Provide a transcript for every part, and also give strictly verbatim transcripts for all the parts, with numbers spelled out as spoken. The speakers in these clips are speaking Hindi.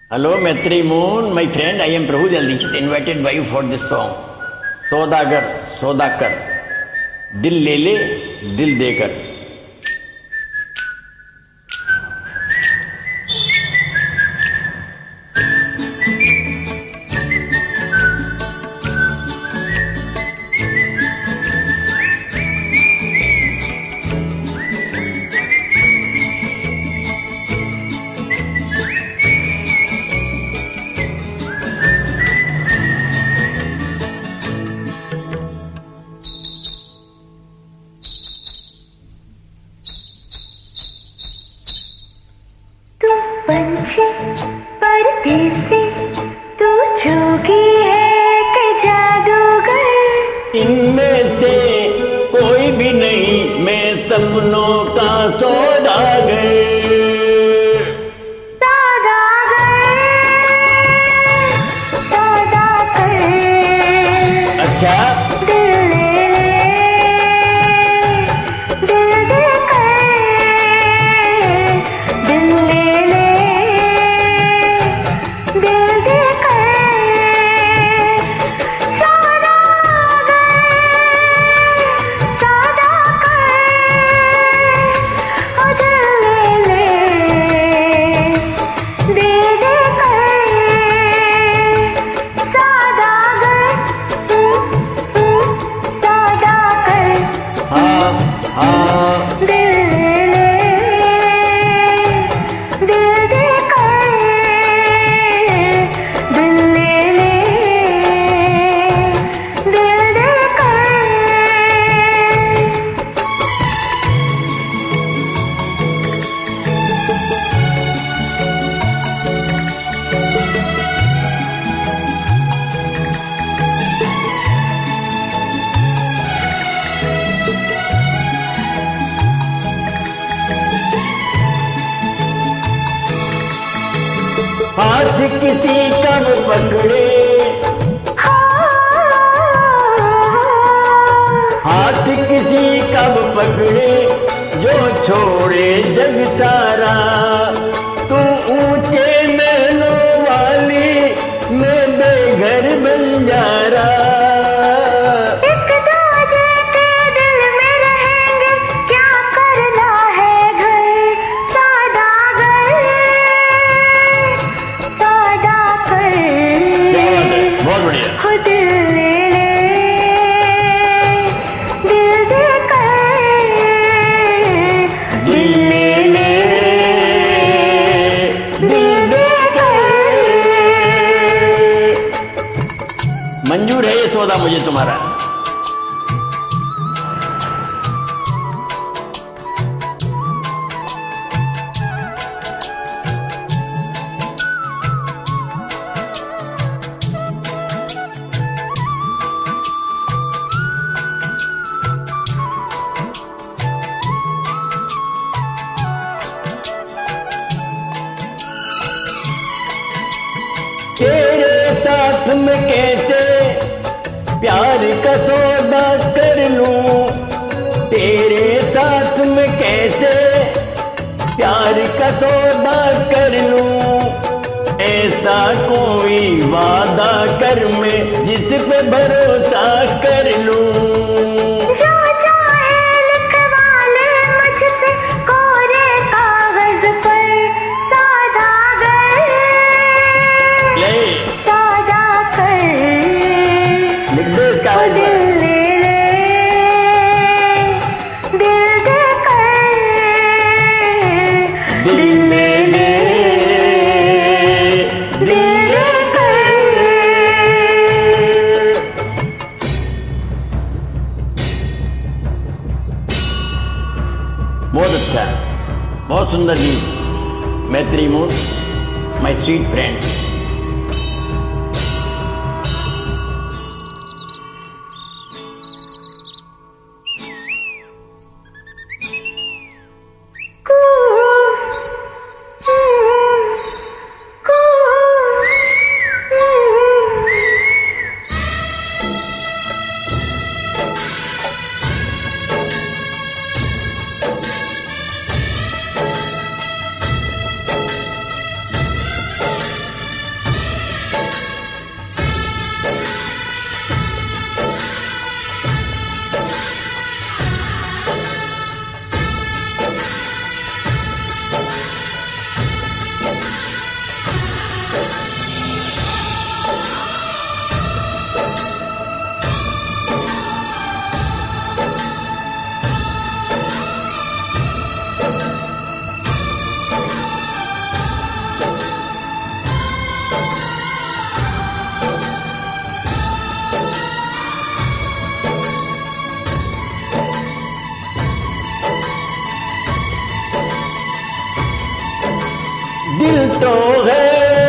Hello, Maitri Moon, my friend. I am Prabhu Dikshit, invited by you for this song. Sodagar, Sodakar, Dil le le, Dil dekar. पंछी परदेसी तू जोगी है कि जादूगर। इनमें से कोई भी नहीं, मैं सपनों का सौदागर। सौदागर सौदागर। अच्छा, दिल ले ले दिल देकर, दिल ले ले दिल देकर। सौदागर सौदागर ओ दिल ले ले दिल देकर। सौदागर सौदागर हाँ हाँ, दिल ले दिल देकर, दिल ले ले दिल देकर। हाथ किसी का वो पकड़े, हाथ किसी का वो पकड़े, जो छोड़े जग सारा। तू ऊंचे महलों वाली, मैं बेघर बंजारा। एक दूजे के दिल में रहेंगे, क्या करना है घर। सौदागर सौदागर बहुत बढ़िया। हो दिल ले ले दिल देकर, दिल ले ले दिल देकर। मंजूर है ये सौदा मुझे तुम्हारा। तेरे साथ में कैसे प्यार का सौदा कर लूं, तेरे साथ में कैसे प्यार का सौदा कर लूं। ऐसा कोई वादा कर मैं जिस पे भरोसा कर लूं। जो चाहे लिखवा ले मुझसे कोरे कागज पर। सौदागर ले सौदागर लिख दे इस ओ कागज दिल पर। ले ले दिल देकर, दिल ले ले दिल देकर। बहुत अच्छा, बहुत सुंदर गीत। मैत्री मून, माय स्वीट फ्रेंड। जो है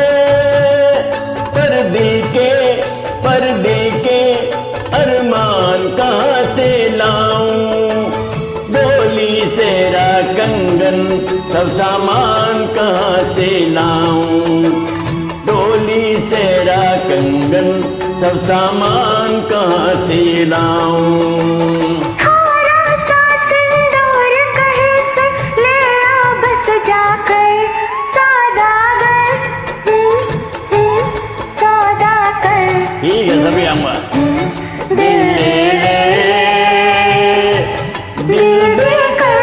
पर्दे के पर्दे के अरमान कहाँ से लाऊं, डोली सेरा कंगन सब सामान कहाँ से लाऊं, डोली सेरा कंगन सब सामान कहाँ से लाऊं। थोड़ा सा सिंदूर कहीं से ले आओ बस जाकर, सौदागर हम्म, सौदागर। ठीक है सभी आऊंगा। दिल ले ले दिल दे कर,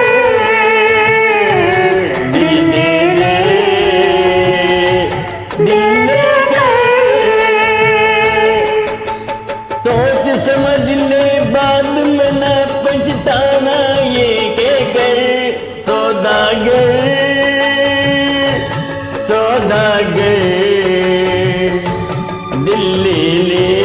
दिल दे ले दिल दे कर, सोच समझ ले बाद में न पछताना ये के कर, सौदागर सौदागर दिल ले ले